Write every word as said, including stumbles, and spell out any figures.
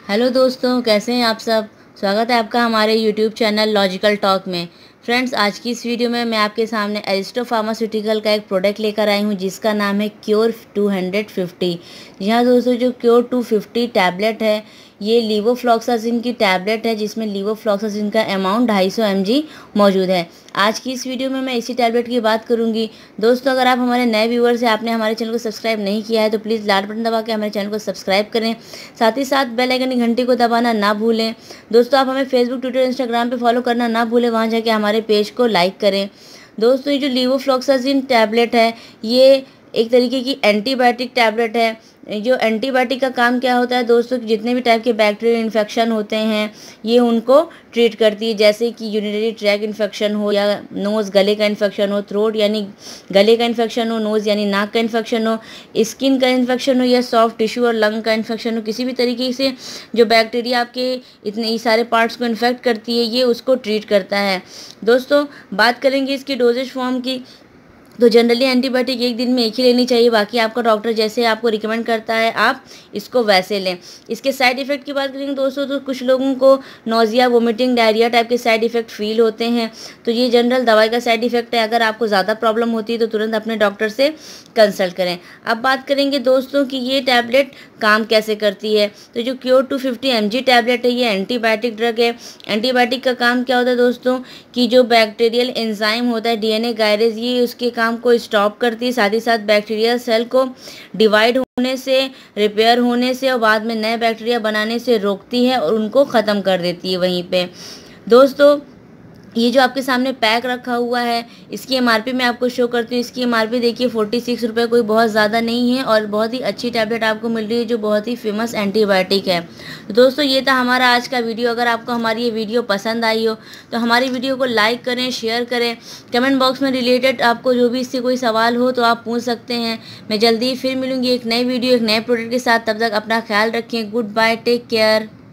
Hello दोस्तों, कैसे हैं आप सब। स्वागत है आपका हमारे यूट्यूब चैनल लॉजिकल टॉक में। फ्रेंड्स, आज की इस वीडियो में मैं आपके सामने एरिस्टो फार्मास्यूटिकल का एक प्रोडक्ट लेकर आई हूं जिसका नाम है क्योर टू फिफ्टी। जी हाँ दोस्तों, जो क्योर टू फिफ्टी टैबलेट है ये लीवोफ्लॉक्सासिन की टैबलेट है जिसमें लीवोफ्लॉक्सासिन का अमाउंट ढाई सौ एम जी मौजूद है। आज की इस वीडियो में मैं इसी टैबलेट की बात करूंगी। दोस्तों, अगर आप हमारे नए व्यूअर्स हैं, आपने हमारे चैनल को सब्सक्राइब नहीं किया है तो प्लीज़ लाल बटन दबा के हमारे चैनल को सब्सक्राइब करें। साथ ही साथ बेल आइकन की घंटी को दबाना ना भूलें। दोस्तों, आप हमें फेसबुक, ट्विटर, इंस्टाग्राम पे फॉलो करना ना भूलें, वहाँ जाके हमारे पेज को लाइक करें। दोस्तों, ये जो लीवोफ्लॉक्सासिन टैबलेट है ये एक तरीके की एंटीबायोटिक टैबलेट है। जो एंटीबायोटिक का काम क्या होता है दोस्तों, कि जितने भी टाइप के बैक्टीरियल इन्फेक्शन होते हैं ये उनको ट्रीट करती है, जैसे कि यूरिनरी ट्रैक इन्फेक्शन हो या नोज़ गले का इन्फेक्शन हो, थ्रोट यानी गले का इन्फेक्शन हो, नोज़ यानी नाक का इन्फेक्शन हो, स्किन का इन्फेक्शन हो या सॉफ्ट टिश्यू और लंग का इन्फेक्शन हो, किसी भी तरीके से जो बैक्टीरिया आपके इतने सारे पार्ट्स को इन्फेक्ट करती है ये उसको ट्रीट करता है। दोस्तों, बात करेंगे इसकी डोजेज फॉर्म की। तो जनरली एंटीबायोटिक एक दिन में एक ही लेनी चाहिए, बाकी आपका डॉक्टर जैसे आपको रिकमेंड करता है आप इसको वैसे लें। इसके साइड इफ़ेक्ट की बात करेंगे दोस्तों, तो कुछ लोगों को नोज़िया, वोमिटिंग, डायरिया टाइप के साइड इफ़ेक्ट फील होते हैं, तो ये जनरल दवाई का साइड इफ़ेक्ट है। अगर आपको ज़्यादा प्रॉब्लम होती है तो तुरंत अपने डॉक्टर से कंसल्ट करें। अब बात करेंगे दोस्तों कि ये टैबलेट काम कैसे करती है। तो जो cure two fifty M G tablet है ये एंटीबायोटिक ड्रग है। एंटीबायोटिक का काम क्या होता है दोस्तों, कि जो बैक्टीरियल एंजाइम होता है डी एन ए गायरेज, ये उसके काम को स्टॉप करती है। साथ ही साथ बैक्टीरियल सेल को डिवाइड होने से, रिपेयर होने से और बाद में नए बैक्टीरिया बनाने से रोकती है और उनको ख़त्म कर देती है वहीं पे। दोस्तों, ये जो आपके सामने पैक रखा हुआ है इसकी एमआरपी मैं आपको शो करती हूँ। इसकी एमआरपी देखिए फोर्टी सिक्स रुपये, कोई बहुत ज़्यादा नहीं है और बहुत ही अच्छी टैबलेट आपको मिल रही है जो बहुत ही फेमस एंटीबायोटिक है। तो दोस्तों, ये था हमारा आज का वीडियो। अगर आपको हमारी ये वीडियो पसंद आई हो तो हमारी वीडियो को लाइक करें, शेयर करें। कमेंट बॉक्स में रिलेटेड आपको जो भी इससे कोई सवाल हो तो आप पूछ सकते हैं। मैं जल्दी ही फिर मिलूँगी एक नई वीडियो, एक नए प्रोडक्ट के साथ। तब तक अपना ख्याल रखें। Good bye, take care.